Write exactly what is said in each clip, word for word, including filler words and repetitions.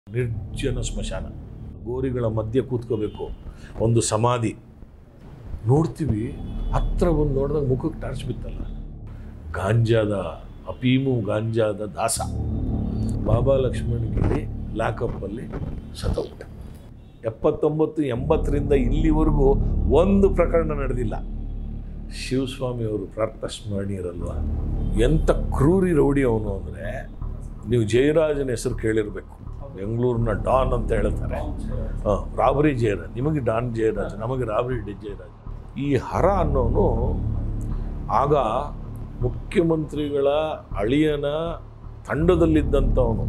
ನಿರ್ಜನ ಸ್ಮಶಾನ, ಗೋರಿಗಳ ಮಧ್ಯೆ ಕೂತ್ಕೋಬೇಕು, ಒಂದು ಸಮಾಧಿ ನೋಡ್ತೀವಿ. ಹತ್ರ ಬಂದು ನೋಡಿದಾಗ ಮುಖಕ್ಕೆ ಟಾರ್ಚ್ ಬಿತ್ತಲ್ಲ. ಗಾಂಜಾದ ಅಫೀಮು ಗಾಂಜಾದ ದಾಸ ಬಾಬಾ ಲಕ್ಷ್ಮಣಗಿರಿ ಲಾಕಪ್ಪಲ್ಲಿ ಸತ್ತೋಗ್ಬಿಟ್ಟ. ಎಪ್ಪತ್ತೊಂಬತ್ತು ಎಂಬತ್ತರಿಂದ ಇಲ್ಲಿವರೆಗೂ ಒಂದು ಪ್ರಕರಣ ನಡೆದಿಲ್ಲ. ಶಿವಸ್ವಾಮಿಯವರು ಪ್ರಾರ್ಥ ಸ್ಮರಣೀಯರಲ್ವ. ಎಂಥ ಕ್ರೂರಿ ರೌಡಿ ಅವನು ಅಂದರೆ, ನೀವು ಜಯರಾಜನ ಹೆಸರು ಕೇಳಿರಬೇಕು. ಬೆಂಗಳೂರಿನ ಡಾನ್ ಅಂತ ಹೇಳ್ತಾರೆ. ಹಾಂ, ರಾಬರಿ ಜಯರಾಜ್. ನಿಮಗೆ ಡಾನ್ ಜಯರಾಜ್, ನಮಗೆ ರಾಬರಿ ಜಯರಾಜ್. ಈ ಹರ ಅನ್ನೋನು ಆಗ ಮುಖ್ಯಮಂತ್ರಿಗಳ ಅಳಿಯನ ತಂಡದಲ್ಲಿದ್ದಂಥವನು.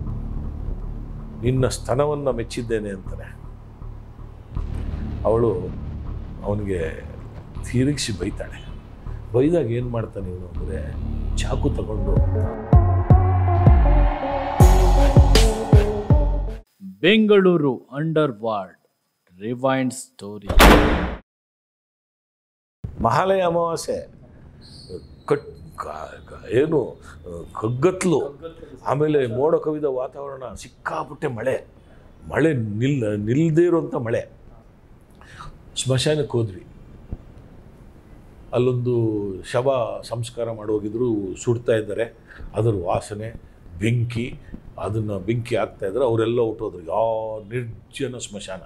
ನಿನ್ನ ಸ್ತನವನ್ನು ಮೆಚ್ಚಿದ್ದೇನೆ ಅಂತಾನೆ. ಅವಳು ಅವನಿಗೆ ತಿರುಗಿಸಿ ಬೈತಾಳೆ. ಬೈದಾಗ ಏನು ಮಾಡ್ತಾನೆ ಇವನು ಅಂದರೆ, ಚಾಕು ತಗೊಂಡು Bengaluru underworld rewind story. Mahalaya Amavasya, cut ಏನು ಕಗ್ಗತ್ಲು, ಆಮೇಲೆ ಮೋಡ ಕವಿದ ವಾತಾವರಣ, ಸಿಕ್ಕಾಪಟ್ಟೆ ಮಳೆ ಮಳೆ ನಿಲ್ ನಿಲ್ಲದೇ ಇರುವಂಥ ಮಳೆ. ಸ್ಮಶಾನಕ್ಕೆ ಹೋದ್ವಿ. ಅಲ್ಲೊಂದು ಶವ ಸಂಸ್ಕಾರ ಮಾಡೋಗಿದ್ರು, ಸುಡ್ತಾ ಇದ್ದಾರೆ. ಅದರ ವಾಸನೆ, ಬೆಂಕಿ, ಅದನ್ನು ಬೆಂಕಿ ಹಾಕ್ತಾ ಇದ್ದಾರೆ. ಅವರೆಲ್ಲ ಹೊಟ್ಟೋದ್ರು. ಯಾವ ನಿರ್ಜನ ಸ್ಮಶಾನ.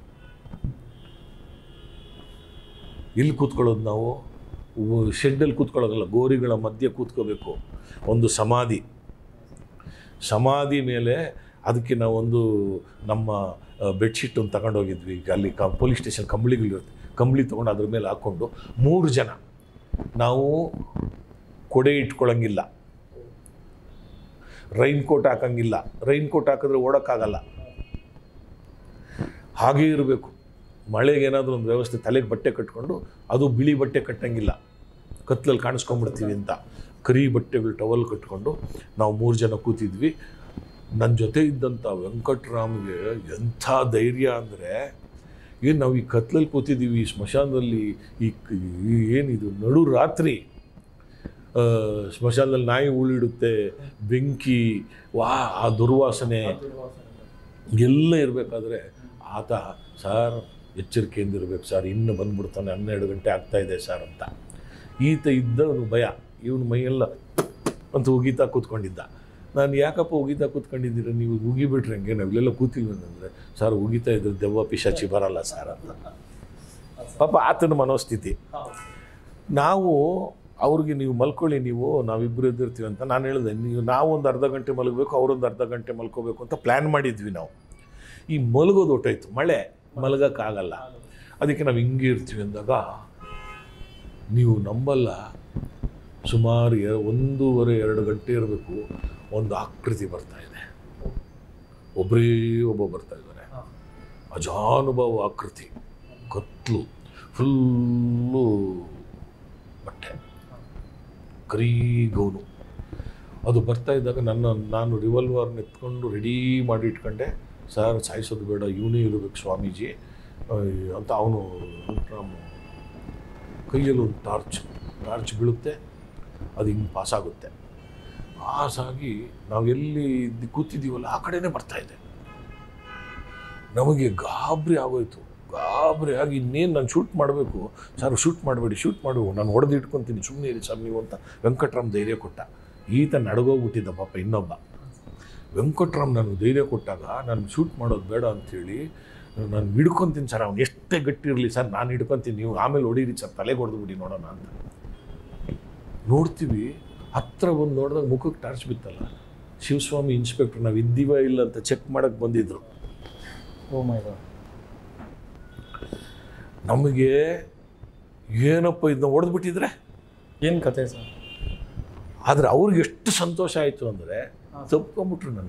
ಇಲ್ಲಿ ಕೂತ್ಕೊಳ್ಳೋದು ನಾವು, ಶೆಡ್ಡಲ್ಲಿ ಕೂತ್ಕೊಳ್ಳೋದಲ್ಲ, ಗೋರಿಗಳ ಮಧ್ಯೆ ಕೂತ್ಕೋಬೇಕು. ಒಂದು ಸಮಾಧಿ ಸಮಾಧಿ ಮೇಲೆ ಅದಕ್ಕೆ ನಾವೊಂದು ನಮ್ಮ ಬೆಡ್ಶೀಟನ್ನು ತಗೊಂಡೋಗಿದ್ವಿ. ಅಲ್ಲಿ ಕ ಪೊಲೀಸ್ ಸ್ಟೇಷನ್ ಕಂಬಳಿಗಳಿರುತ್ತೆ, ಕಂಬಳಿ ತೊಗೊಂಡು ಅದ್ರ ಮೇಲೆ ಹಾಕ್ಕೊಂಡು ಮೂರು ಜನ. ನಾವು ಕೊಡೆ ಇಟ್ಕೊಳ್ಳೋಂಗಿಲ್ಲ, ರೈನ್ ಕೋಟ್ ಹಾಕೋಂಗಿಲ್ಲ. ರೈನ್ ಕೋಟ್ ಹಾಕಿದ್ರೆ ಓಡೋಕ್ಕಾಗಲ್ಲ, ಹಾಗೇ ಇರಬೇಕು. ಮಳೆಗೆ ಏನಾದರೂ ಒಂದು ವ್ಯವಸ್ಥೆ, ತಲೆಗೆ ಬಟ್ಟೆ ಕಟ್ಕೊಂಡು, ಅದು ಬಿಳಿ ಬಟ್ಟೆ ಕಟ್ಟಂಗಿಲ್ಲ, ಕತ್ಲಲ್ಲಿ ಕಾಣಿಸ್ಕೊಂಡ್ಬಿಡ್ತೀವಿ ಅಂತ ಕರಿ ಬಟ್ಟೆಗಳು ಟವಲ್ ಕಟ್ಕೊಂಡು ನಾವು ಮೂರು ಜನ ಕೂತಿದ್ವಿ. ನನ್ನ ಜೊತೆ ಇದ್ದಂಥ ವೆಂಕಟರಾಮ್ಗೆ ಎಂಥ ಧೈರ್ಯ ಅಂದರೆ, ಏನು ನಾವು ಈ ಕತ್ಲಲ್ಲಿ ಕೂತಿದ್ದೀವಿ ಈ ಸ್ಮಶಾನದಲ್ಲಿ, ಈ ಏನಿದು ನಡು ರಾತ್ರಿ ಸ್ಮಶಾನದಲ್ಲಿ ನಾಯಿ ಉಳಿಡುತ್ತೆ, ಬೆಂಕಿ, ವಾ ಆ ದುರ್ವಾಸನೆ ಎಲ್ಲ ಇರಬೇಕಾದ್ರೆ ಆತ, ಸಾರ್ ಎಚ್ಚರಿಕೆಯಿಂದ ಇರಬೇಕು ಸರ್, ಇನ್ನು ಬಂದ್ಬಿಡ್ತಾನೆ, ಹನ್ನೆರಡು ಗಂಟೆ ಆಗ್ತಾಯಿದೆ ಸರ್ ಅಂತ. ಈತ ಇದ್ದವನು ಭಯ, ಇವನು ಮೈಯೆಲ್ಲ ಅಂತ ಉಗೀತಾ ಕೂತ್ಕೊಂಡಿದ್ದ. ನಾನು ಯಾಕಪ್ಪ ಉಗೀತಾ ಕೂತ್ಕೊಂಡಿದ್ದೀರ, ನೀವು ಉಗಿಬಿಟ್ರೆ ಹಂಗೆ, ನಾವಿಲ್ಲೆಲ್ಲ ಕೂತಿಲ್ವೇನಂದರೆ, ಸರ್ ಉಗಿತಾ ಇದ್ರೆ ದೆವ್ವ ಪಿಶಾಚಿ ಬರಲ್ಲ ಸರ್ ಅಂತ. ಪಾಪ ಆತನ ಮನೋಸ್ಥಿತಿ. ನಾವು ಅವ್ರಿಗೆ ನೀವು ಮಲ್ಕೊಳ್ಳಿ, ನೀವು ನಾವಿಬ್ಬರು ಎದ್ದಿರ್ತೀವಿ ಅಂತ ನಾನು ಹೇಳಿದೆ. ನೀವು ನಾವು ಒಂದು ಅರ್ಧ ಗಂಟೆ ಮಲಗಬೇಕು, ಅವರೊಂದು ಅರ್ಧ ಗಂಟೆ ಮಲ್ಕೋಬೇಕು ಅಂತ ಪ್ಲ್ಯಾನ್ ಮಾಡಿದ್ವಿ ನಾವು. ಈ ಮಲಗೋದು ಹೊಟ್ಟೋಯ್ತು, ಮಳೆ, ಮಲಗೋಕ್ಕಾಗಲ್ಲ. ಅದಕ್ಕೆ ನಾವು ಹಿಂಗೆ ಇರ್ತೀವಿ ಅಂದಾಗ, ನೀವು ನಂಬಲ್ಲ, ಸುಮಾರು ಎ ಒಂದೂವರೆ ಎರಡು ಗಂಟೆ ಇರಬೇಕು, ಒಂದು ಆಕೃತಿ ಬರ್ತಾಯಿದೆ. ಒಬ್ಬರೇ ಒಬ್ಬ ಬರ್ತಾ ಇದ್ದಾರೆ, ಅಜಾನುಭವ ಆಕೃತಿ, ಕತ್ಲು, ಫುಲ್ಲು ಬಟ್ಟೆ, ಕರೀ ಗೌನು. ಅದು ಬರ್ತಾ ಇದ್ದಾಗ ನನ್ನ ನಾನು ರಿವಾಲ್ವರ್ನ ಎತ್ಕೊಂಡು ರೆಡಿ ಮಾಡಿ ಇಟ್ಕೊಂಡೆ. ಸರ್ ಸಾಯಿಸೋದು ಬೇಡ, ಇವನೇ ಇರಬೇಕು ಸ್ವಾಮೀಜಿ ಅಂತ. ಅವನು ನಮ್ಮ ಕೈಯಲ್ಲಿ ಒಂದು ಟಾರ್ಚ್ ಟಾರ್ಚ್ ಬೀಳುತ್ತೆ, ಅದು ಹಿಂಗೆ ಪಾಸಾಗುತ್ತೆ. ಪಾಸಾಗಿ ನಾವು ಎಲ್ಲಿ ಕೂತಿದ್ದೀವಲ್ಲ ಆ ಕಡೆನೇ ಬರ್ತಾಯಿದೆ. ನಮಗೆ ಗಾಬರಿ ಆಗೋಯ್ತು. ಗಾಬರಿ ಆಗಿ ಇನ್ನೇನು ನಾನು ಶೂಟ್ ಮಾಡಬೇಕು. ಸರ್ ಶೂಟ್ ಮಾಡಬೇಡಿ, ಶೂಟ್ ಮಾಡು, ನಾನು ಹೊಡೆದು ಇಟ್ಕೊತೀನಿ, ಸುಮ್ಮನೆ ಇರಿ ಸರ್ ನೀವು ಅಂತ ವೆಂಕಟರಾಮ್ ಧೈರ್ಯ ಕೊಟ್ಟ. ಈತ ನಡಗೋಗ್ಬಿಟ್ಟಿದ್ದ ಪಾಪ ಇನ್ನೊಬ್ಬ. ವೆಂಕಟರಾಮ್ ನನಗೆ ಧೈರ್ಯ ಕೊಟ್ಟಾಗ, ನಾನು ಶೂಟ್ ಮಾಡೋದು ಬೇಡ ಅಂಥೇಳಿ ನಾನು ಹಿಡ್ಕೊತೀನಿ ಸರ್, ಅವ್ನು ಎಷ್ಟೇ ಗಟ್ಟಿ ಇರಲಿ ಸರ್, ನಾನು ಹಿಡ್ಕೊತೀನಿ, ನೀವು ಆಮೇಲೆ ಹೊಡೀರಿ ಸರ್, ತಲೆಗೆ ಹೊಡೆದ್ಬಿಡಿ ನೋಡೋಣ ಅಂತ. ನೋಡ್ತೀವಿ, ಹತ್ರ ಬಂದು ನೋಡಿದಾಗ ಮುಖಕ್ಕೆ ಟಾರ್ಚ್ ಬಿತ್ತಲ್ಲ. ಶಿವಸ್ವಾಮಿ ಇನ್ಸ್ಪೆಕ್ಟ್ರ್ ನಾವು ಇದ್ದೀವ ಇಲ್ಲ ಅಂತ ಚೆಕ್ ಮಾಡೋಕ್ಕೆ ಬಂದಿದ್ದರು. Oh my God. ನಮಗೆ ಏನಪ್ಪ ಇದನ್ನ ಹೊಡೆದ್ಬಿಟ್ಟಿದ್ರೆ ಏನು ಕತೆ ಸರ್. ಆದರೆ ಅವ್ರಿಗೆ ಎಷ್ಟು ಸಂತೋಷ ಆಯಿತು ಅಂದರೆ, ತಪ್ಕೊಂಬಿಟ್ರು ನನ್ನ.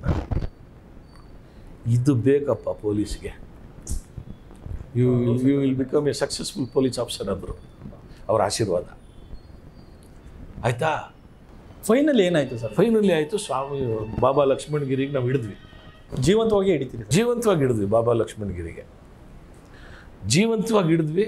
ಇದು ಬೇಕಪ್ಪ ಪೊಲೀಸ್ಗೆ, you you will become a successful police officer ಅಂದರು. ಅವರ ಆಶೀರ್ವಾದ ಆಯಿತಾ. ಫೈನಲ್ ಏನಾಯಿತು ಸರ್? ಫೈನಲಿ ಆಯಿತು. ಸ್ವಾಮಿ ಬಾಬಾ ಲಕ್ಷ್ಮಣಗಿರಿಗೆ ನಾವು ಹಿಡಿದ್ವಿ. ಜೀವಂತವಾಗಿ ಹಿಡಿತೀರಿ? ಜೀವಂತವಾಗಿ ಹಿಡಿದ್ವಿ. ಬಾಬಾ ಲಕ್ಷ್ಮಣಗಿರಿಗೆ ಜೀವಂತವಾಗಿ ಹಿಡಿದ್ವಿ.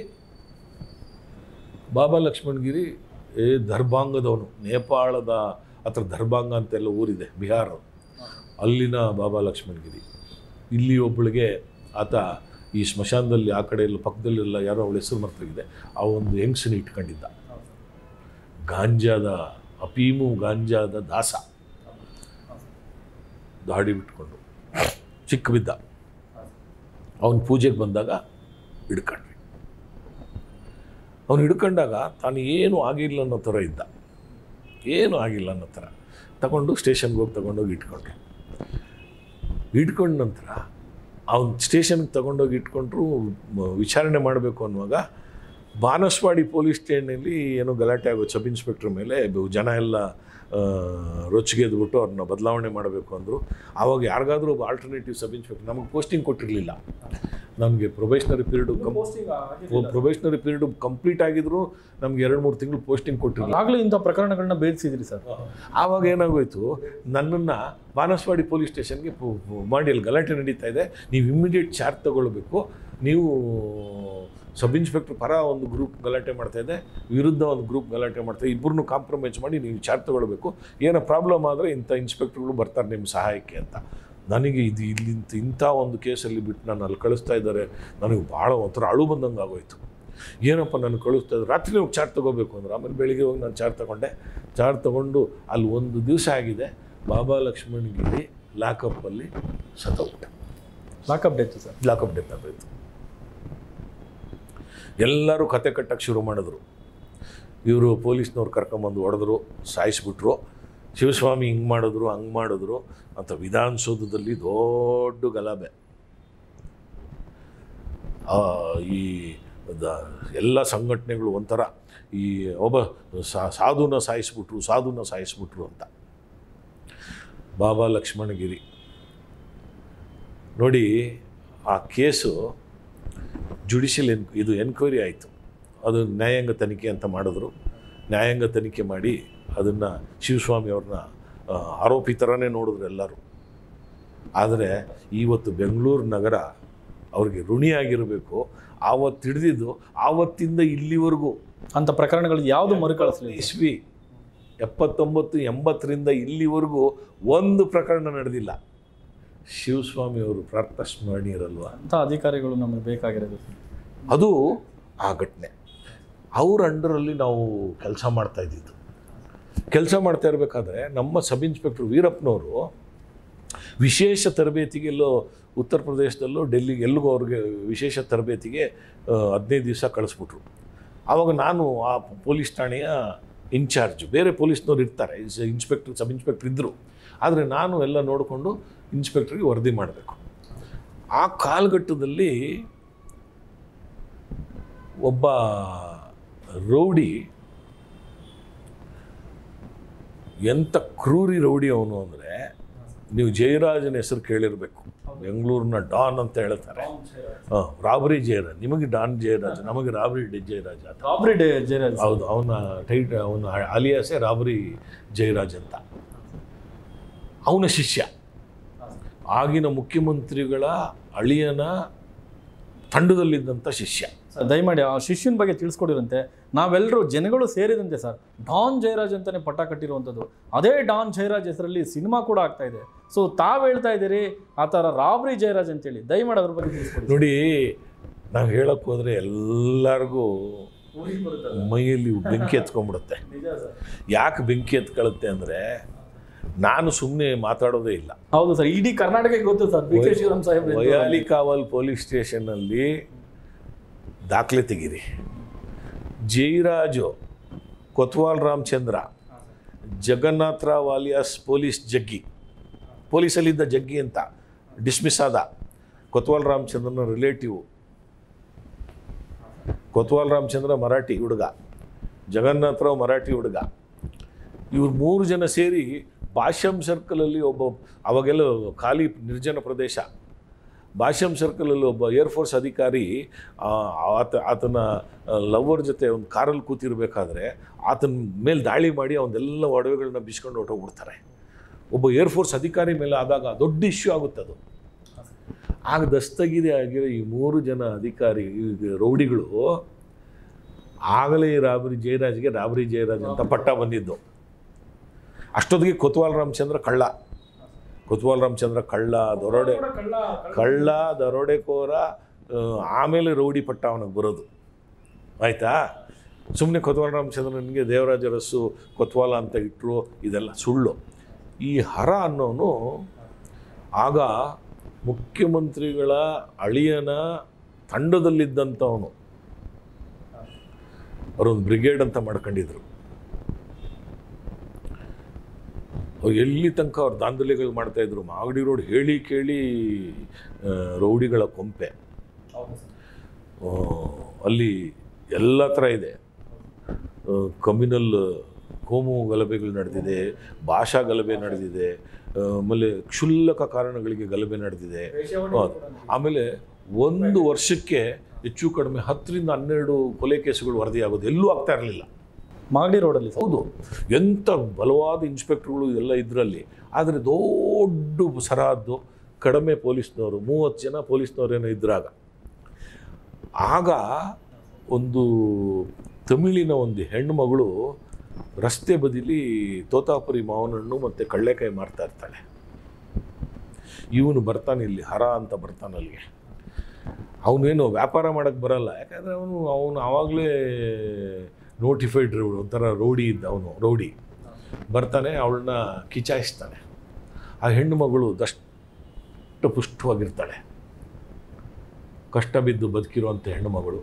ಬಾಬಾ ಲಕ್ಷ್ಮಣಗಿರಿ ಏ ದರ್ಭಾಂಗದವನು, ನೇಪಾಳದ ಹತ್ರ ದರ್ಭಾಂಗ ಅಂತೆಲ್ಲ ಊರಿದೆ, ಬಿಹಾರ, ಅಲ್ಲಿನ ಬಾಬಾ ಲಕ್ಷ್ಮಣಗಿರಿ. ಇಲ್ಲಿ ಒಬ್ಬಳಿಗೆ ಆತ ಈ ಸ್ಮಶಾನದಲ್ಲಿ ಆ ಕಡೆ ಎಲ್ಲ ಪಕ್ಕದಲ್ಲೆಲ್ಲ ಯಾರೋ ಅವಳ ಹೆಸರು ಮರ್ತೋಗಿದೆ, ಆ ಒಂದು ಹೆಂಗಸನ್ನ ಇಟ್ಕೊಂಡಿದ್ದ. ಗಾಂಜಾದ ಅಫೀಮು ಗಾಂಜಾದ ದಾಸ, ದಾಡಿ ಬಿಟ್ಕೊಂಡು ಚಿಕ್ಕ ಬಿದ್ದ. ಅವನ ಪೂಜೆಗೆ ಬಂದಾಗ ಹಿಡ್ಕೊಂಡ್ವಿ. ಅವನು ಹಿಡ್ಕೊಂಡಾಗ ತಾನು ಏನೂ ಆಗಿಲ್ಲ ಅನ್ನೋ ಥರ ಇದ್ದ, ಏನೂ ಆಗಿಲ್ಲ ಅನ್ನೋ ಥರ ತಗೊಂಡು ಸ್ಟೇಷನ್ಗೆ ಹೋಗಿ ತಗೊಂಡೋಗಿ ಇಟ್ಕೊಂಡ್ರು. ಇಟ್ಕೊಂಡ ನಂತರ ಅವನು ಸ್ಟೇಷನ್ಗೆ ತಗೊಂಡೋಗಿ ಇಟ್ಕೊಂಡ್ರು. ವಿಚಾರಣೆ ಮಾಡಬೇಕು ಅನ್ನುವಾಗ ಬಾನಸವಾಡಿ ಪೊಲೀಸ್ ಸ್ಟೇಷನಲ್ಲಿ ಏನೋ ಗಲಾಟೆ ಆಗೋ ಸಬ್ ಇನ್ಸ್ಪೆಕ್ಟ್ರ್ ಮೇಲೆ ಜನ ಎಲ್ಲ ರೊಚ್ಚಿಗೆದ್ಬಿಟ್ಟು ಅವ್ರನ್ನ ಬದಲಾವಣೆ ಮಾಡಬೇಕು ಅಂದರು. ಆವಾಗ ಯಾರಿಗಾದ್ರೂ ಒಬ್ಬ ಆಲ್ಟರ್ನೇಟಿವ್ ಸಬ್ ಇನ್ಸ್ಪೆಕ್ಟರ್, ನಮಗೆ ಪೋಸ್ಟಿಂಗ್ ಕೊಟ್ಟಿರಲಿಲ್ಲ. ನಮಗೆ ಪ್ರೊಬೇಷನರಿ ಪೀರಿಯಡು ಕಂ ಪ್ರೊಬೇಷನರಿ ಪೀರಿಯಡು ಕಂಪ್ಲೀಟ್ ಆಗಿದ್ರು ನಮ್ಗೆ ಎರಡು ಮೂರು ತಿಂಗಳು ಪೋಸ್ಟಿಂಗ್ ಕೊಟ್ಟಿರಲಿಲ್ಲ. ಆಗಲೇ ಇಂಥ ಪ್ರಕರಣಗಳನ್ನ ಬೇಯಿಸಿದ್ರಿ ಸರ್. ಆವಾಗ ಏನಾಗೋಯ್ತು, ನನ್ನನ್ನು ಬಾನಸವಾಡಿ ಪೊಲೀಸ್ ಸ್ಟೇಷನ್ಗೆ ಮಾಡಿ ಅಲ್ಲಿ ಗಲಾಟೆ ನಡೀತಾ ಇದೆ, ನೀವು ಇಮ್ಮಿಡಿಯೇಟ್ ಚಾರ್ಜ್ ತಗೊಳ್ಬೇಕು, ನೀವು ಸಬ್ ಇನ್ಸ್ಪೆಕ್ಟರ್ ಪರ ಒಂದು ಗ್ರೂಪ್ ಗಲಾಟೆ ಮಾಡ್ತಾಯಿದೆ, ವಿರುದ್ಧ ಒಂದು ಗ್ರೂಪ್ ಗಲಾಟೆ ಮಾಡ್ತಾಯಿದೆ, ಇಬ್ಬರನ್ನೂ ಕಾಂಪ್ರಮೈಸ್ ಮಾಡಿ ನೀವು ಚಾರ್ಜ್ ತೊಗೊಳ್ಬೇಕು, ಏನೋ ಪ್ರಾಬ್ಲಮ್ ಆದರೆ ಇಂಥ ಇನ್ಸ್ಪೆಕ್ಟರ್ಗಳು ಬರ್ತಾರೆ ನಿಮ್ಮ ಸಹಾಯಕ್ಕೆ ಅಂತ. ನನಗೆ ಇದು ಇಲ್ಲಿಂತ ಇಂಥ ಒಂದು ಕೇಸಲ್ಲಿ ಬಿಟ್ಟು ನಾನು ಅಲ್ಲಿ ಕಳಿಸ್ತಾ ಇದ್ದಾರೆ, ನನಗೆ ಭಾಳ ಒಂಥರ ಅಳು ಬಂದಂಗೆ ಆಗೋಯ್ತು. ಏನಪ್ಪ ನಾನು ಕಳಿಸ್ತಾ ಇದ್ದೆ, ರಾತ್ರಿ ಹೋಗಿ ಚಾರ್ಜ್ ತೊಗೋಬೇಕು ಅಂದ್ರೆ. ಆಮೇಲೆ ಬೆಳಿಗ್ಗೆ ಹೋಗಿ ನಾನು ಚಾರ್ಜ್ ತೊಗೊಂಡೆ. ಚಾರ್ಜ್ ತೊಗೊಂಡು ಅಲ್ಲಿ ಒಂದು ದಿವಸ ಆಗಿದೆ, ಬಾಬಾ ಲಕ್ಷ್ಮಣಗಿರಿ ಲಾಕಪ್ಪಲ್ಲಿ ಸತ್ತೋಗ್ಬಿಟ್ಟೆ. Lockup death sir, lockup death ಆಗೋಯ್ತು. ಎಲ್ಲರೂ ಕತೆ ಕಟ್ಟಕ್ಕೆ ಶುರು ಮಾಡಿದ್ರು. ಇವರು ಪೊಲೀಸ್ನವ್ರು ಕರ್ಕೊಂಬಂದು ಹೊಡೆದ್ರು, ಸಾಯಿಸ್ಬಿಟ್ರು. ಶಿವಸ್ವಾಮಿ ಹಿಂಗೆ ಮಾಡಿದ್ರು ಹಂಗೆ ಮಾಡಿದ್ರು ಅಂತ ವಿಧಾನಸೌಧದಲ್ಲಿ ದೊಡ್ಡ ಗಲಾಭೆ. ಈ ಎಲ್ಲ ಸಂಘಟನೆಗಳು ಒಂಥರ ಈ ಒಬ್ಬ ಸಾಧುನ ಸಾಯಿಸ್ಬಿಟ್ರು ಸಾಧುನ ಸಾಯಿಸ್ಬಿಟ್ರು ಅಂತ. ಬಾಬಾ ಲಕ್ಷ್ಮಣಗಿರಿ ನೋಡಿ, ಆ ಕೇಸು ಜುಡಿಷಿಯಲ್ ಎನ್ ಇದು ಎನ್ಕ್ವೈರಿ ಆಯಿತು. ಅದು ನ್ಯಾಯಾಂಗ ತನಿಖೆ ಅಂತ ಮಾಡಿದ್ರು. ನ್ಯಾಯಾಂಗ ತನಿಖೆ ಮಾಡಿ ಅದನ್ನು ಶಿವಸ್ವಾಮಿ ಅವ್ರನ್ನ ಆರೋಪಿ ಥರನೇ ನೋಡಿದ್ರು ಎಲ್ಲರೂ. ಆದರೆ ಇವತ್ತು ಬೆಂಗಳೂರು ನಗರ ಅವ್ರಿಗೆ ಋಣಿಯಾಗಿರಬೇಕು. ಆವತ್ತು ಹಿಡಿದಿದ್ದು ಆವತ್ತಿಂದ ಇಲ್ಲಿವರೆಗೂ ಅಂಥ ಪ್ರಕರಣಗಳು ಯಾವುದು ಮರುಕಳಿಸಲಿ. ಇಸ್ವಿ ಎಪ್ಪತ್ತೊಂಬತ್ತು ಎಂಬತ್ತರಿಂದ ಇಲ್ಲಿವರೆಗೂ ಒಂದು ಪ್ರಕರಣ ನಡೆದಿಲ್ಲ. ಶಿವಸ್ವಾಮಿ ಅವರು ಪ್ರಾರ್ಥಸ್ಮರಣೀಯರಲ್ವ. ಅಂಥ ಅಧಿಕಾರಿಗಳು ನಮಗೆ ಬೇಕಾಗಿರೋದು. ಅದು ಆ ಘಟನೆ. ಅವ್ರ ಅಂಡರಲ್ಲಿ ನಾವು ಕೆಲಸ ಮಾಡ್ತಾ ಇದ್ದಿದ್ದು. ಕೆಲಸ ಮಾಡ್ತಾ ಇರಬೇಕಾದ್ರೆ ನಮ್ಮ ಸಬ್ ಇನ್ಸ್ಪೆಕ್ಟ್ರ್ ವೀರಪ್ಪನವರು ವಿಶೇಷ ತರಬೇತಿಗೆಲ್ಲೋ ಉತ್ತರ ಪ್ರದೇಶದಲ್ಲೋ ಡೆಲ್ಲಿಗೆ ಎಲ್ಲಿಗೋ ಅವ್ರಿಗೆ ವಿಶೇಷ ತರಬೇತಿಗೆ ಹದಿನೈದು ದಿವಸ ಕಳಿಸ್ಬಿಟ್ರು. ಆವಾಗ ನಾನು ಆ ಪೊಲೀಸ್ ಠಾಣೆಯ ಇನ್ಚಾರ್ಜು, ಬೇರೆ ಪೊಲೀಸ್ನವ್ರು ಇರ್ತಾರೆ, ಇನ್ಸ್ಪೆಕ್ಟ್ರ್ ಸಬ್ ಇನ್ಸ್ಪೆಕ್ಟ್ರ್ ಇದ್ದರು. ಆದರೆ ನಾನು ಎಲ್ಲ ನೋಡಿಕೊಂಡು ಇನ್ಸ್ಪೆಕ್ಟ್ರಿಗೆ ವರದಿ ಮಾಡಬೇಕು. ಆ ಕಾಲಘಟ್ಟದಲ್ಲಿ ಒಬ್ಬ ರೌಡಿ, ಎಂಥ ಕ್ರೂರಿ ರೌಡಿ ಅವನು ಅಂದರೆ, ನೀವು ಜಯರಾಜನ ಹೆಸರು ಕೇಳಿರಬೇಕು. ಬೆಂಗಳೂರಿನ ಡಾನ್ ಅಂತ ಹೇಳ್ತಾರೆ. ಹಾಂ, ರಾಬರಿ ಜಯರಾಜ್. ನಿಮಗೆ ಡಾನ್ ಜಯರಾಜ್, ನಮಗೆ ರಾಬರಿ ಜಯರಾಜ್ ಅಂತ. ರಾಬರಿ ಡೇ ಜಯರಾಜ್, ಹೌದು. ಅವನ ಟೈಟ್ ಅವನ ಅಲಿಯಾಸೆ ರಾಬರಿ ಜಯರಾಜ್ ಅಂತ. ಅವನ ಶಿಷ್ಯ, ಆಗಿನ ಮುಖ್ಯಮಂತ್ರಿಗಳ ಅಳಿಯನ ತಂಡದಲ್ಲಿದ್ದಂಥ ಶಿಷ್ಯ. ಸರ್ ದಯಮಾಡಿ ಆ ಶಿಷ್ಯನ ಬಗ್ಗೆ ತಿಳಿಸ್ಕೊಡಿರಂತೆ. ನಾವೆಲ್ಲರೂ ಜನಗಳು ಸೇರಿದಂತೆ ಸರ್ ಡಾನ್ ಜಯರಾಜ್ ಅಂತಲೇ ಪಟ್ಟ ಕಟ್ಟಿರುವಂಥದ್ದು. ಅದೇ ಡಾನ್ ಜಯರಾಜ್ ಹೆಸರಲ್ಲಿ ಸಿನಿಮಾ ಕೂಡ ಆಗ್ತಾ ಇದೆ. ಸೊ ತಾವು ಹೇಳ್ತಾ ಇದ್ದೀರಿ ಆ ಥರ ರಾಬರಿ ಜಯರಾಜ್ ಅಂತೇಳಿ. ದಯಮಾಡಿ ಅದ್ರ ಬಗ್ಗೆ ತಿಳಿಸ್ಕೊಡಿ. ನೋಡಿ, ನಾವು ಹೇಳಕ್ಕೆ ಹೋದರೆ ಎಲ್ಲರಿಗೂ ಮೈಯಲ್ಲಿ ಬೆಂಕಿ ಎತ್ಕೊಂಡ್ಬಿಡುತ್ತೆ. ಯಾಕೆ ಬೆಂಕಿ ಎತ್ಕೊಳ್ಳುತ್ತೆ ಅಂದರೆ, ನಾನು ಸುಮ್ಮನೆ ಮಾತಾಡೋದೇ ಇಲ್ಲ. ಹೌದು ಸರ್, ಇಡೀ ಕರ್ನಾಟಕಕ್ಕೆ ಗೊತ್ತು ಸರ್. ಬಿ ಕೆ ಶಿವರಾಮ್ ಸಾಹೇಬ್ ವೈಯಾಲಿ ಕಾವಲ್ ಪೊಲೀಸ್ ಸ್ಟೇಷನ್ನಲ್ಲಿ ದಾಖಲೆ ತೆಗೀರಿ. ಜಯರಾಜು, ಕೊತ್ವಾಲ್ ರಾಮಚಂದ್ರ, ಜಗನ್ನಾಥ ರಾವ್ ಆಲಿಯಾಸ್ ಪೊಲೀಸ್ ಜಗ್ಗಿ, ಪೊಲೀಸಲ್ಲಿದ್ದ ಜಗ್ಗಿ ಅಂತ ಡಿಸ್ಮಿಸ್ ಆದ. ಕೊತ್ವಾಲ್ ರಾಮಚಂದ್ರನ ರಿಲೇಟಿವ್. ಕೊತ್ವಾಲ್ ರಾಮಚಂದ್ರ ಮರಾಠಿ ಹುಡುಗ, ಜಗನ್ನಾಥ ರಾವ್ ಮರಾಠಿ ಹುಡುಗ. ಇವ್ರು ಮೂರು ಜನ ಸೇರಿ ಭಾಷ್ಯಂ ಸರ್ಕಲಲ್ಲಿ ಒಬ್ಬ, ಅವಾಗೆಲ್ಲ ಖಾಲಿ ನಿರ್ಜನ ಪ್ರದೇಶ, ಭಾಷ್ಯಂ ಸರ್ಕಲಲ್ಲಿ ಒಬ್ಬ ಏರ್ಫೋರ್ಸ್ ಅಧಿಕಾರಿ ಆತ ಆತನ ಲವ್ವರ್ ಜೊತೆ ಒಂದು ಕಾರಲ್ಲಿ ಕೂತಿರ್ಬೇಕಾದ್ರೆ ಆತನ ಮೇಲೆ ದಾಳಿ ಮಾಡಿ ಅವನ್ನೆಲ್ಲ ಒಡವೆಗಳನ್ನ ಬಿಸ್ಕೊಂಡು ಹೊರಟೋಗ್ಬಿಡ್ತಾರೆ. ಒಬ್ಬ ಏರ್ಫೋರ್ಸ್ ಅಧಿಕಾರಿ ಮೇಲೆ ಆದಾಗ ದೊಡ್ಡ ಇಶ್ಯೂ ಆಗುತ್ತೆ ಅದು. ಆಗ ದಸ್ತಗಿರಿ ಆಗಿರೋ ಈ ಮೂರು ಜನ ಅಧಿಕಾರಿ ರೌಡಿಗಳು ಆಗಲೇ ರಾಬರಿ ಜಯರಾಜ್ಗೆ ರಾಬರಿ ಜಯರಾಜ್ ಅಂತ ಪಟ್ಟ ಬಂದಿದ್ದು. ಅಷ್ಟೊತ್ತಿಗೆ ಕೊತ್ವಾಲ್ ರಾಮಚಂದ್ರ ಕಳ್ಳ, ಕೊತ್ವಾಲ್ ರಾಮಚಂದ್ರ ಕಳ್ಳ, ದರೋಡೆ ಕಳ್ಳ ದರೋಡೆಕೋರ, ಆಮೇಲೆ ರೌಡಿ ಪಟ್ಟ ಅವನಿಗೆ ಬರೋದು. ಆಯಿತಾ? ಸುಮ್ಮನೆ ಕೊತ್ವಾಲ್ ರಾಮಚಂದ್ರನಿಗೆ ದೇವರಾಜ ಅರಸು ಕೊತ್ವಾಲ ಅಂತ ಇಟ್ಟರು, ಇದೆಲ್ಲ ಸುಳ್ಳು. ಈ ಹರ ಅನ್ನೋನು ಆಗ ಮುಖ್ಯಮಂತ್ರಿಗಳ ಅಳಿಯನ ತಂಡದಲ್ಲಿದ್ದಂಥವನು. ಅವರೊಂದು ಬ್ರಿಗೇಡ್ ಅಂತ ಮಾಡ್ಕೊಂಡಿದ್ರು. ಅವ್ರು ಎಲ್ಲಿ ತನಕ ಅವ್ರು ದಾಂಧಲೆಗಳು ಮಾಡ್ತಾಯಿದ್ರು. ಮಾಗಡಿ ರೋಡ್ ಹೇಳಿ ಕೇಳಿ ರೌಡಿಗಳ ಕೊಂಪೆ. ಅಲ್ಲಿ ಎಲ್ಲ ಥರ ಇದೆ. ಕಮ್ಯುನಲ್ ಕೋಮು ಗಲಭೆಗಳು ನಡೆದಿದೆ, ಭಾಷಾ ಗಲಭೆ ನಡೆದಿದೆ, ಆಮೇಲೆ ಕ್ಷುಲ್ಲಕ ಕಾರಣಗಳಿಗೆ ಗಲಭೆ ನಡೆದಿದೆ. ಆಮೇಲೆ ಒಂದು ವರ್ಷಕ್ಕೆ ಹೆಚ್ಚು ಕಡಿಮೆ ಹತ್ತರಿಂದ ಹನ್ನೆರಡು ಕೊಲೆ ಕೇಸುಗಳು ವರದಿಯಾಗೋದು ಎಲ್ಲೂ ಆಗ್ತಾ ಇರಲಿಲ್ಲ ಮಾಗಡಿ ರೋಡಲ್ಲಿ. ಹೌದು, ಎಂಥ ಬಲವಾದ ಇನ್ಸ್ಪೆಕ್ಟರ್ಗಳು ಎಲ್ಲ ಇದರಲ್ಲಿ. ಆದರೆ ದೊಡ್ಡ ಸರಹದ್ದು, ಕಡಿಮೆ ಪೊಲೀಸ್ನವರು, ಮೂವತ್ತು ಜನ ಪೊಲೀಸ್ನವರೇನೋ ಇದ್ರಾಗ. ಆಗ ಒಂದು ತಮಿಳಿನ ಒಂದು ಹೆಣ್ಣುಮಗಳು ರಸ್ತೆ ಬದಿಲಿ ತೋತಾಪುರಿ ಮಾವಿನ ಹಣ್ಣು ಮತ್ತು ಕಳ್ಳೆಕಾಯಿ ಮಾರ್ತಾ ಇರ್ತಾಳೆ. ಇವನು ಬರ್ತಾನೆ, ಇಲ್ಲಿ ಹರ ಅಂತ ಬರ್ತಾನೆ ಅಲ್ಲಿಗೆ. ಅವನೇನು ವ್ಯಾಪಾರ ಮಾಡೋಕ್ಕೆ ಬರಲ್ಲ, ಯಾಕಂದರೆ ಅವನು ಅವನು ಆವಾಗಲೇ ನೋಟಿಫೈಡ್ ಒಂಥರ ರೌಡಿ ಇದ್ದ. ಅವನು ರೌಡಿ ಬರ್ತಾನೆ, ಅವಳನ್ನ ಕಿಚಾಯಿಸ್ತಾನೆ. ಆ ಹೆಣ್ಣು ಮಗಳು ದಷ್ಟ ಪುಷ್ಟವಾಗಿರ್ತಾಳೆ, ಕಷ್ಟ ಬಿದ್ದು ಬದುಕಿರುವಂಥ ಹೆಣ್ಣುಮಗಳು,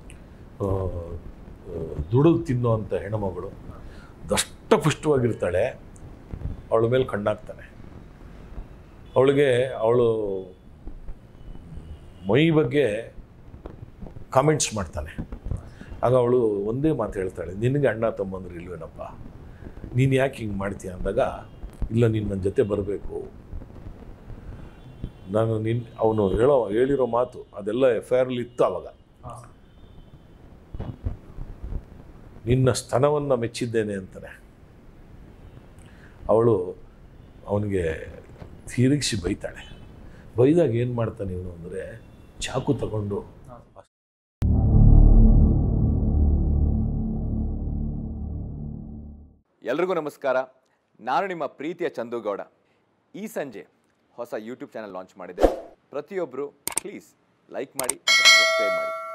ದುಡಿದು ತಿನ್ನುವಂಥ ಹೆಣ್ಣುಮಗಳು, ದಷ್ಟಪುಷ್ಟವಾಗಿರ್ತಾಳೆ. ಅವಳ ಮೇಲೆ ಕಣ್ಣಾಗ್ತಾನೆ. ಅವಳಿಗೆ ಅವಳು ಮೈ ಬಗ್ಗೆ ಕಾಮೆಂಟ್ಸ್ ಮಾಡ್ತಾನೆ. ಆಗ ಅವಳು ಒಂದೇ ಮಾತು ಹೇಳ್ತಾಳೆ, ನಿನಗೆ ಅಣ್ಣ ತಮ್ಮಂದ್ರೆ ಇಲ್ವೇನಪ್ಪ, ನೀನು ಯಾಕೆ ಹಿಂಗೆ ಮಾಡ್ತೀಯ ಅಂದಾಗ, ಇಲ್ಲ ನೀನು ನನ್ನ ಜೊತೆ ಬರಬೇಕು. ನಾನು ನಿನ್ನ ಅವನು ಹೇಳೋ ಹೇಳಿರೋ ಮಾತು ಅದೆಲ್ಲ ಎಫ್ ಐ ಆರಲ್ಲಿ ಇತ್ತು ಆವಾಗ. ನಿನ್ನ ಸ್ತನವನ್ನು ಮೆಚ್ಚಿದ್ದೇನೆ ಅಂತಾನೆ. ಅವಳು ಅವನಿಗೆ ತಿರುಗಿಸಿ ಬೈತಾಳೆ. ಬೈದಾಗ ಏನು ಮಾಡ್ತಾನೆ ಇವನು ಅಂದರೆ, ಚಾಕು ತಗೊಂಡು. ಎಲ್ರಿಗೂ ನಮಸ್ಕಾರ, ನಾನು ನಿಮ್ಮ ಪ್ರೀತಿಯ ಚಂದುಗೌಡ. ಈ ಸಂಜೆ ಹೊಸ ಯೂಟ್ಯೂಬ್ ಚಾನಲ್ ಲಾಂಚ್ ಮಾಡಿದೆ. ಪ್ರತಿಯೊಬ್ಬರು ಪ್ಲೀಸ್ ಲೈಕ್ ಮಾಡಿ, ಸಬ್ಸ್ಕ್ರೈಬ್ ಮಾಡಿ.